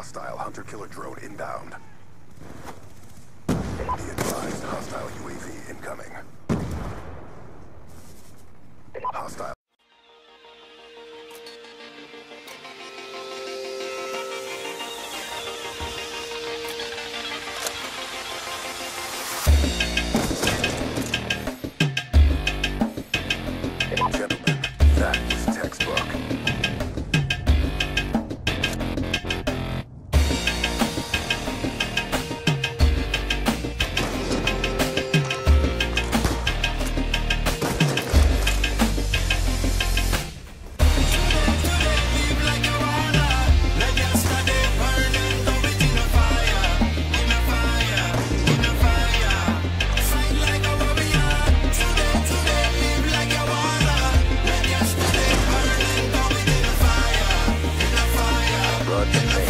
Hostile hunter-killer drone inbound. Be advised, hostile UAV incoming. Hostile. Gentlemen, that was textbook. Broad campaign.